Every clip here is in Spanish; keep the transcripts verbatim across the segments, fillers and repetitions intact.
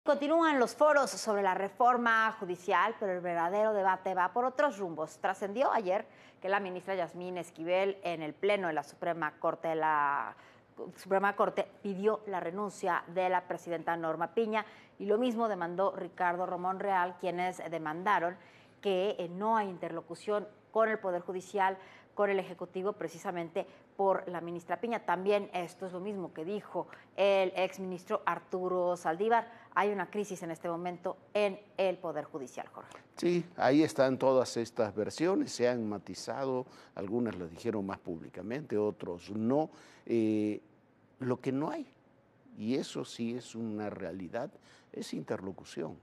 Continúan los foros sobre la reforma judicial, pero el verdadero debate va por otros rumbos. Trascendió ayer que la ministra Yasmín Esquivel en el Pleno de la Suprema Corte de la Suprema Corte pidió la renuncia de la presidenta Norma Piña y lo mismo demandó Ricardo Romón Real, quienes demandaron que no hay interlocución con el Poder Judicial, con el Ejecutivo, precisamente por la ministra Piña. También esto es lo mismo que dijo el exministro Arturo Saldívar. Hay una crisis en este momento en el Poder Judicial, Jorge. Sí, ahí están todas estas versiones, se han matizado, algunas las dijeron más públicamente, otros no. Eh, lo que no hay, y eso sí es una realidad, es interlocución.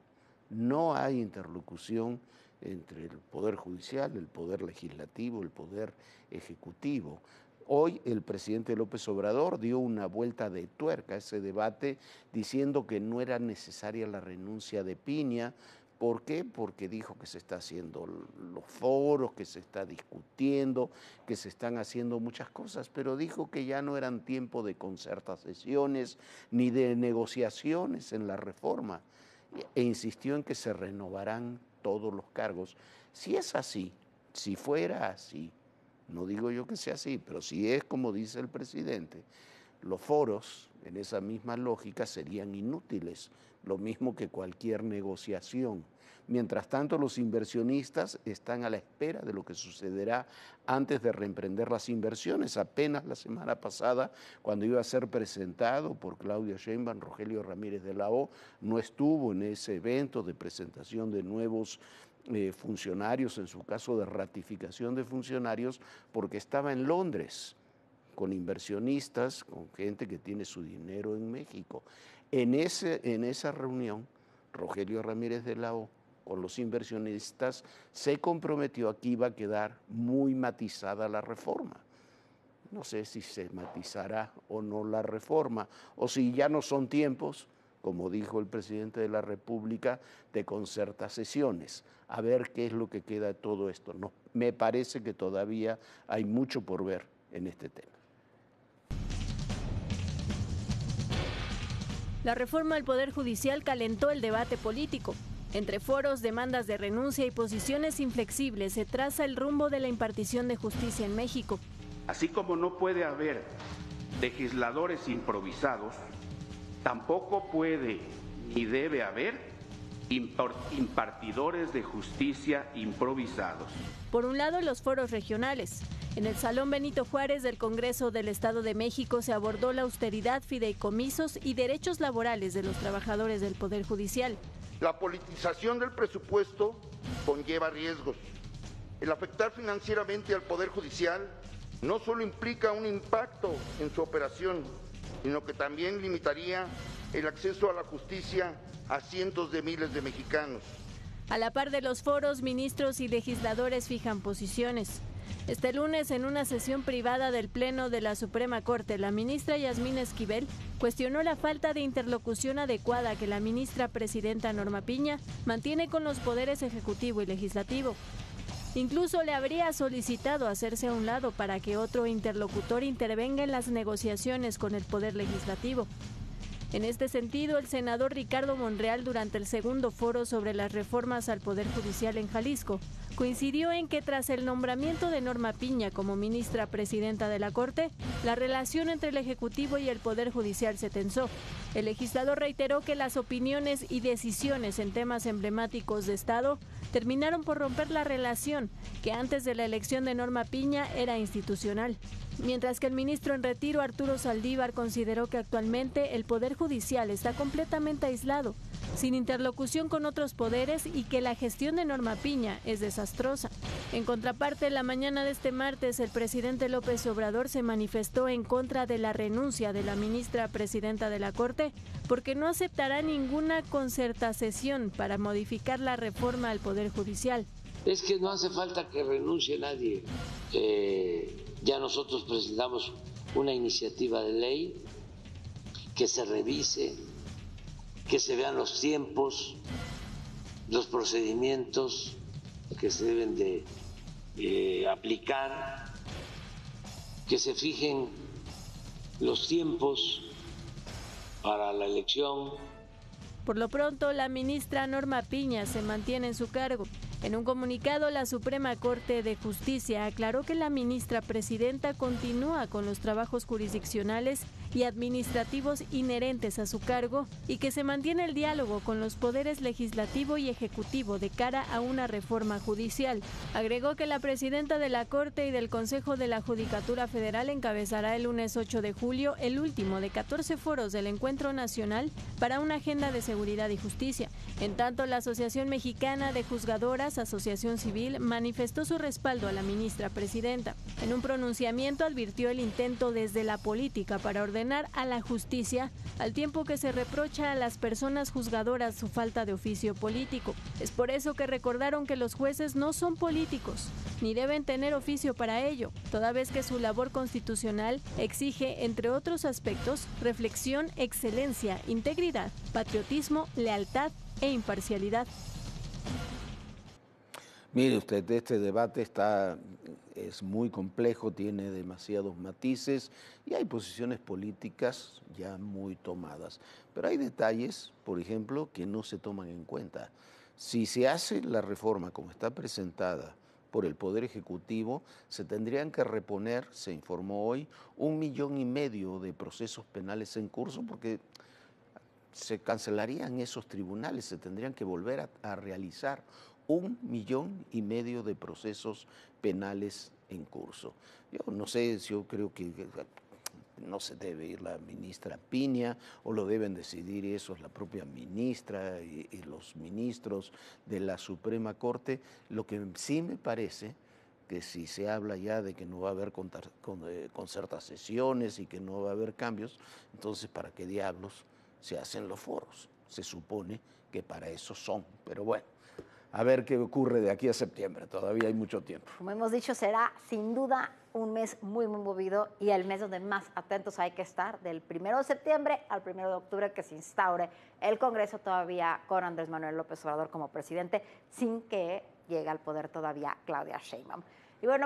No hay interlocución entre el Poder Judicial, el Poder Legislativo, el Poder Ejecutivo. Hoy el presidente López Obrador dio una vuelta de tuerca a ese debate diciendo que no era necesaria la renuncia de Piña. ¿Por qué? Porque dijo que se está haciendo los foros, que se está discutiendo, que se están haciendo muchas cosas, pero dijo que ya no eran tiempo de concertaciones ni de negociaciones en la reforma e insistió en que se renovarán todos los cargos. Si es así, si fuera así, no digo yo que sea así, pero si es como dice el presidente, los foros en esa misma lógica serían inútiles, lo mismo que cualquier negociación. Mientras tanto, los inversionistas están a la espera de lo que sucederá antes de reemprender las inversiones. Apenas la semana pasada, cuando iba a ser presentado por Claudia Sheinbaum, Rogelio Ramírez de la O no estuvo en ese evento de presentación de nuevos eh, funcionarios, en su caso de ratificación de funcionarios, porque estaba en Londres con inversionistas, con gente que tiene su dinero en México. En, ese, en esa reunión, Rogelio Ramírez de la O, con los inversionistas, se comprometió a que iba a quedar muy matizada la reforma. No sé si se matizará o no la reforma, o si ya no son tiempos, como dijo el presidente de la República, de concertaciones. A ver qué es lo que queda de todo esto. No, me parece que todavía hay mucho por ver en este tema. La reforma al Poder Judicial calentó el debate político. Entre foros, demandas de renuncia y posiciones inflexibles se traza el rumbo de la impartición de justicia en México. Así como no puede haber legisladores improvisados, tampoco puede ni debe haber impartidores de justicia improvisados. Por un lado, los foros regionales. En el Salón Benito Juárez del Congreso del Estado de México se abordó la austeridad, fideicomisos y derechos laborales de los trabajadores del Poder Judicial. La politización del presupuesto conlleva riesgos. El afectar financieramente al Poder Judicial no solo implica un impacto en su operación, sino que también limitaría el acceso a la justicia a cientos de miles de mexicanos. A la par de los foros, ministros y legisladores fijan posiciones. Este lunes, en una sesión privada del Pleno de la Suprema Corte, la ministra Yasmín Esquivel cuestionó la falta de interlocución adecuada que la ministra presidenta Norma Piña mantiene con los poderes ejecutivo y legislativo. Incluso le habría solicitado hacerse a un lado para que otro interlocutor intervenga en las negociaciones con el Poder Legislativo. En este sentido, el senador Ricardo Monreal, durante el segundo foro sobre las reformas al Poder Judicial en Jalisco, coincidió en que tras el nombramiento de Norma Piña como ministra presidenta de la Corte, la relación entre el Ejecutivo y el Poder Judicial se tensó. El legislador reiteró que las opiniones y decisiones en temas emblemáticos de Estado terminaron por romper la relación que antes de la elección de Norma Piña era institucional. Mientras que el ministro en retiro, Arturo Saldívar, consideró que actualmente el Poder Judicial está completamente aislado, sin interlocución con otros poderes y que la gestión de Norma Piña es desastrosa. En contraparte, la mañana de este martes, el presidente López Obrador se manifestó en contra de la renuncia de la ministra presidenta de la Corte porque no aceptará ninguna concertación para modificar la reforma al Poder Judicial. Es que no hace falta que renuncie nadie. Eh, ya nosotros presentamos una iniciativa de ley que se revise, que se vean los tiempos, los procedimientos que se deben de eh, aplicar, que se fijen los tiempos para la elección Por lo pronto, la ministra Norma Piña se mantiene en su cargo. En un comunicado, la Suprema Corte de Justicia aclaró que la ministra presidenta continúa con los trabajos jurisdiccionales y administrativos inherentes a su cargo y que se mantiene el diálogo con los poderes legislativo y ejecutivo de cara a una reforma judicial. Agregó que la presidenta de la Corte y del Consejo de la Judicatura Federal encabezará el lunes ocho de julio el último de catorce foros del Encuentro Nacional para una agenda de seguridad y justicia. En tanto, la Asociación Mexicana de Juzgadoras, Asociación Civil, manifestó su respaldo a la ministra presidenta. En un pronunciamiento advirtió el intento desde la política para ordenar a la justicia, al tiempo que se reprocha a las personas juzgadoras su falta de oficio político. Es por eso que recordaron que los jueces no son políticos, ni deben tener oficio para ello, toda vez que su labor constitucional exige, entre otros aspectos, reflexión, excelencia, integridad, patriotismo, lealtad e imparcialidad. Mire usted, este debate está, es muy complejo, tiene demasiados matices y hay posiciones políticas ya muy tomadas. Pero hay detalles, por ejemplo, que no se toman en cuenta. Si se hace la reforma como está presentada por el Poder Ejecutivo, se tendrían que reponer, se informó hoy, un millón y medio de procesos penales en curso porque se cancelarían esos tribunales, se tendrían que volver a, a realizar un millón y medio de procesos penales en curso. Yo no sé, yo creo que no se debe ir la ministra Piña o lo deben decidir eso la propia ministra y, y los ministros de la Suprema Corte. Lo que sí me parece que si se habla ya de que no va a haber contar, con, eh, concertas sesiones y que no va a haber cambios, entonces ¿para qué diablos se hacen los foros? Se supone que para eso son, pero bueno. A ver qué ocurre de aquí a septiembre, todavía hay mucho tiempo. Como hemos dicho, será sin duda un mes muy, muy movido y el mes donde más atentos hay que estar, del primero de septiembre al primero de octubre, que se instaure el Congreso todavía con Andrés Manuel López Obrador como presidente, sin que llegue al poder todavía Claudia Sheinbaum. Y bueno,